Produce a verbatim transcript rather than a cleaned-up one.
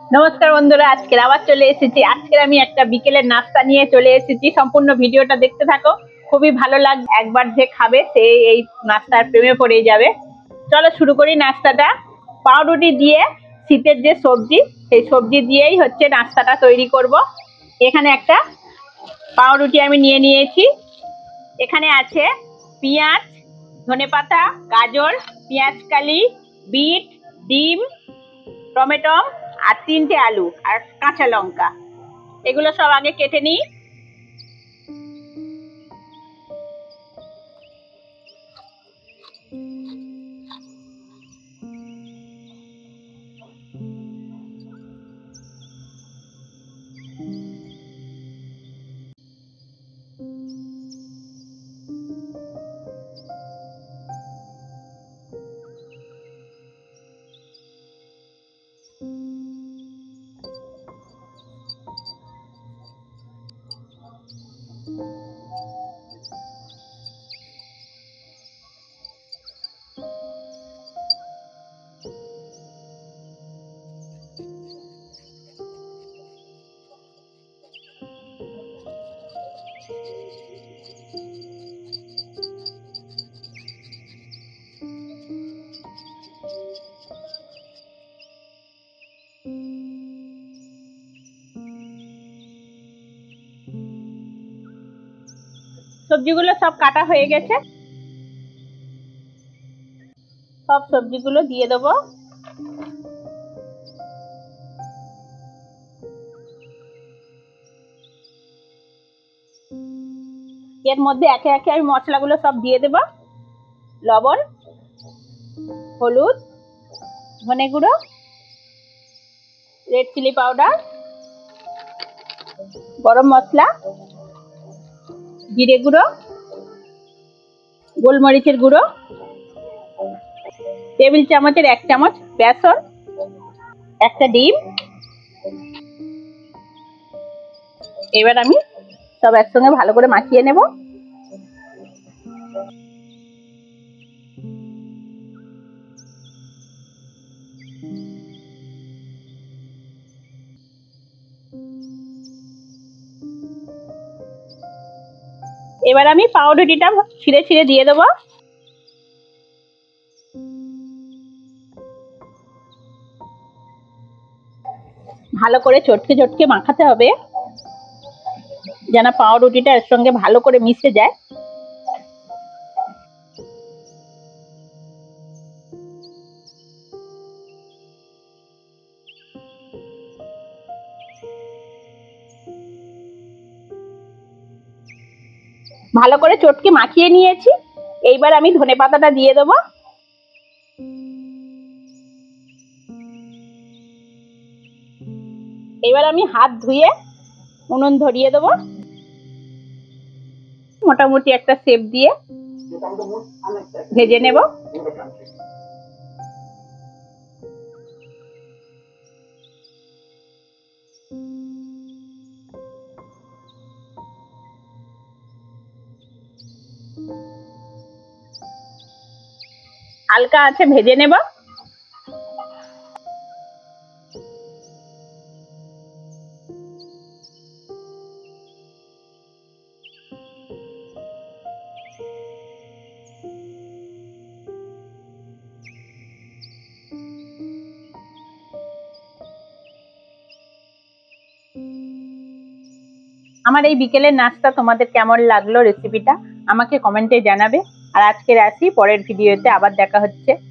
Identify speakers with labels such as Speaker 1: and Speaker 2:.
Speaker 1: नमस्कार बंधुरा आज के आबार चले एसेছি আজকে আমি একটা বিকেলের নাস্তা নিয়ে চলে এসেছি। সম্পূর্ণ ভিডিওটা দেখতে থাকো, খুবই ভালো লাগবে। একবার যে খাবে সে এই নাস্তার প্রেমে পড়ে যাবে। চলো শুরু করি নাস্তাটা। পাউরুটি দিয়ে শীতের যে সবজি সেই সবজি দিয়েই হচ্ছে নাস্তাটা তৈরি করব। এখানে একটা পাউরুটি আমি নিয়ে নিয়েছি। এখানে আছে পেঁয়াজ, ধনেপাতা, গাজর, পেঁয়াজকালি, বিট, ডিম, টমেটো আর তিনটে আলু আর কাঁচা লঙ্কা। এগুলো সব আগে কেটে নিই। সবজিগুলো সব কাটা হয়ে গেছে, সব সবজিগুলো দিয়ে দেবো। এর মধ্যে একে একে আমি মশলাগুলো সব দিয়ে দেব। লবণ, হলুদ, ধনে গুঁড়ো, রেড চিলি পাউডার, গরম মশলা, জিরে গুঁড়ো, গোলমরিচের গুঁড়ো, টেবিল চামচের এক চামচ বেসন, একটা ডিম। এবার আমি সব একসঙ্গে ভালো করে মাখিয়ে নেব। এবার আমি পাউরুটিটা ছিঁড়ে ছিঁড়ে দিয়ে দেবো। ভালো করে চটকে চটকে মাখাতে হবে যেন পাউরুটিটা এর সঙ্গে ভালো করে মিশে যায়। ভালো করে চটকে মাখিয়ে নিয়েছি। এইবার আমি ধনেপাতাটা দিয়ে দেবো। এবার আমি হাত ধুয়ে উনুন ধরিয়ে দেবো। মোটামুটি একটা শেপ দিয়ে ভেজে নেব। হালকা আছে ভেজে নেব। আমার এই বিকেলের নাস্তা তোমাদের কেমন লাগলো রেসিপিটা আমাকে কমেন্টে জানাবে। আর আজকের আসি, পরের ভিডিওতে আবার দেখা হচ্ছে।